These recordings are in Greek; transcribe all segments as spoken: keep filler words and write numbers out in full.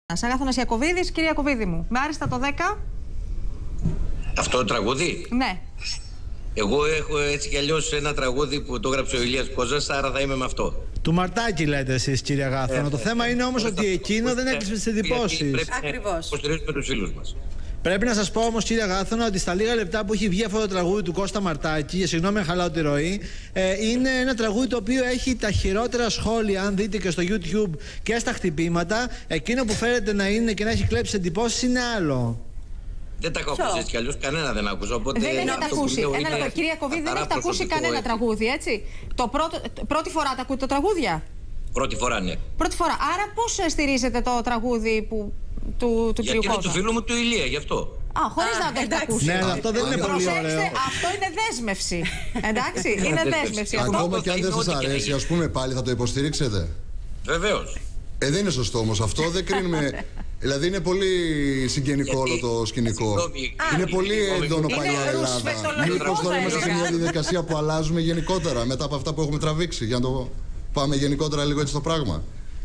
Αγάθωνας Ιακωβίδης, κύριε Ιακωβίδη μου, με άριστα το δέκα. Αυτό το τραγούδι. Ναι. Εγώ έχω έτσι κι αλλιώς ένα τραγούδι που το έγραψε ο Ηλίας Κόζας, άρα θα είμαι με αυτό. Του Μαρτάκη λέτε εσείς, κύριε Αγάθωνα. Ε, το θέμα είναι όμως ότι εκείνο δεν έκλεισε τις εντυπώσεις. Ακριβώς. Υποστηρίζουμε τους φίλους μας. Πρέπει να σας πω όμως, κύριε Αγάθωνα, ότι στα λίγα λεπτά που έχει βγει αυτό το τραγούδι του Κώστα Μαρτάκη, και συγγνώμη αν χαλάω τη ροή, ε, είναι ένα τραγούδι το οποίο έχει τα χειρότερα σχόλια, αν δείτε και στο YouTube και στα χτυπήματα. Εκείνο που φέρεται να είναι και να έχει κλέψει εντυπώσεις είναι άλλο. Δεν τα έχω ακούσει έτσι κι αλλιώς, κανένα δεν άκουσα. Οπότε δεν έχετε ακούσει. Ένα λεπτό, κύριε Ιακωβίδη, δεν έχετε ακούσει κανένα τραγούδι, έτσι. Το πρώτο, πρώτη φορά τα ακούτε το τραγούδια. Πρώτη φορά, ναι. Πρώτη φορά. Άρα πώς στηρίζετε το τραγούδι που, του, του Γιατί κ. είναι του φίλου μου του Ηλία, γι' αυτό. Α, χωρίς να το έχετε ακούσει. Ναι, αυτό δεν είναι πολύ ωραίο. Αυτό είναι δέσμευση. Εντάξει, είναι δέσμευση. Ακόμα και αν δεν σας αρέσει, ας πούμε πάλι θα το υποστηρίξετε. Βεβαίως. Ε, δεν είναι σωστό όμως αυτό, δεν κρίνουμε. Δηλαδή είναι πολύ συγγενικό όλο το σκηνικό. Είναι πολύ έντονο παλιά Ελλάδα. Μήπως τώρα είμαστε σε μια διαδικασία που αλλάζουμε γενικότερα μετά από αυτά που έχουμε τραβήξει, για να το πάμε γενικότερα λίγο έτσι το πράγμα.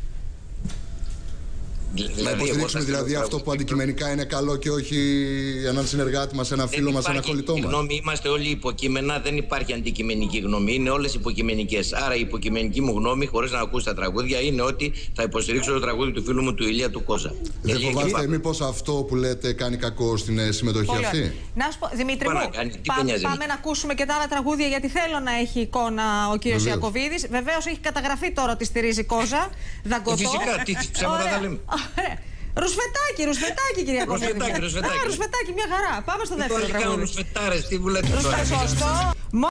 Δηλαδή, να υποστηρίξουμε δηλαδή αυτό που αντικειμενικά είναι καλό και όχι έναν συνεργάτη μας, έναν φίλο μας, έναν κολλητό μας. Γνώμη, είμαστε όλοι υποκείμενα, δεν υπάρχει αντικειμενική γνώμη, είναι όλες υποκειμενικές. Άρα η υποκειμενική μου γνώμη, χωρίς να ακούσει τα τραγούδια, είναι ότι θα υποστηρίξω το τραγούδι του φίλου μου του Ηλία του Κόζα. Δεν φοβάστε μήπως αυτό που λέτε κάνει κακό στην συμμετοχή πολύ αυτή? Να σου πω, Δημήτρη μου, κάνει, πάμε, πάμε να ακούσουμε και τα άλλα τραγούδια, γιατί θέλω να έχει εικόνα ο κύριος Ιακωβίδης. Βεβαίως έχει καταγραφεί τώρα ότι στηρίζει Κόζα. Δαγκωτό. Φυσικά, τι ψέματα θα λέμε. Ρουσφετάκι, ρουσφετάκι, κυρία Κόζα. Ρουσφετάκι, ρουσφετάκι. Ρουσφετάκι, μια χαρά. Πάμε στο δεύτερο τραγούδι. Ρουσφετάρες, τι βουλέτε τώρα. Σωστό.